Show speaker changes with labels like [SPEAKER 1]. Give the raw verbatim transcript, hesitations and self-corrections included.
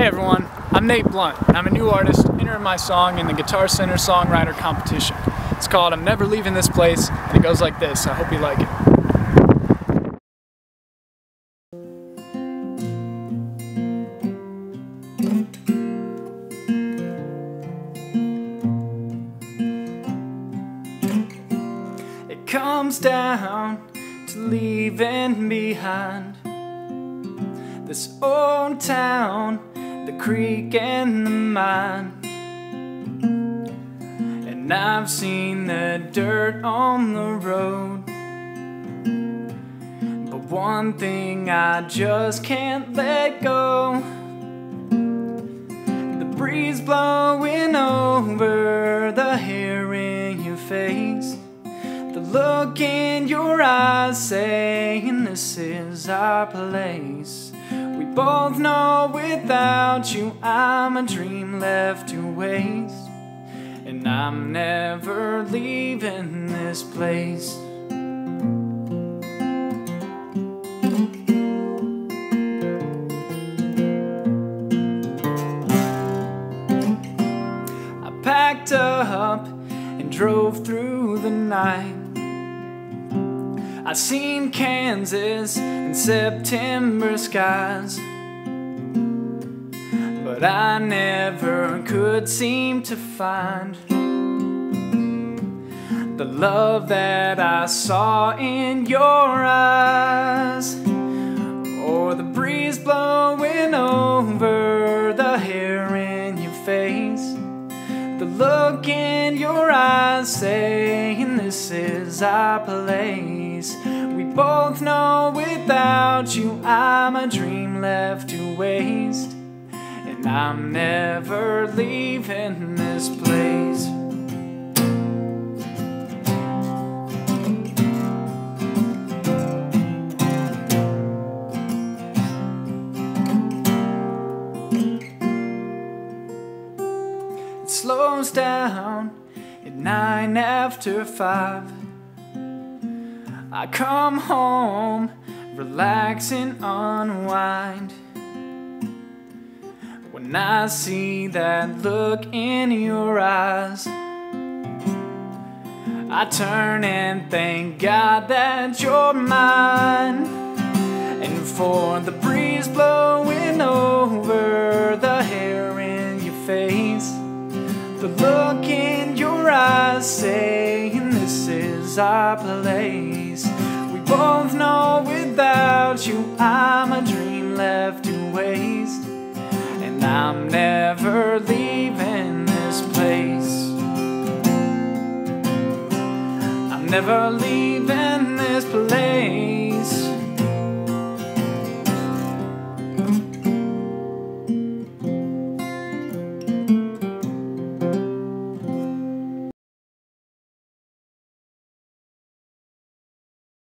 [SPEAKER 1] Hey everyone, I'm Nate Blount, and I'm a new artist entering my song in the Guitar Center Songwriter Competition. It's called I'm Never Leaving This Place, and it goes like this. I hope you like it. It comes down to leaving behind this old town, the creek and the mine. And I've seen the dirt on the road, but one thing I just can't let go: the breeze blowing over the hair in your face, the look in your eyes saying this is our place. We both know without you I'm a dream left to waste, and I'm never leaving this place. I packed up and drove through the night. I seen Kansas in September skies, but I never could seem to find the love that I saw in your eyes, or the breeze blowing over the hair in your face, the look in your eyes saying this is our place. We both know without you I'm a dream left to waste, and I'm never leaving this place. It slows down at nine after five. I come home, relax and unwind. When I see that look in your eyes, I turn and thank God that you're mine. And for the breeze blowing over the hair in your face, the look in your eyes saying this is our place. We both know without you I'm a dream left to waste, and I'm never leaving this place. I'm never leaving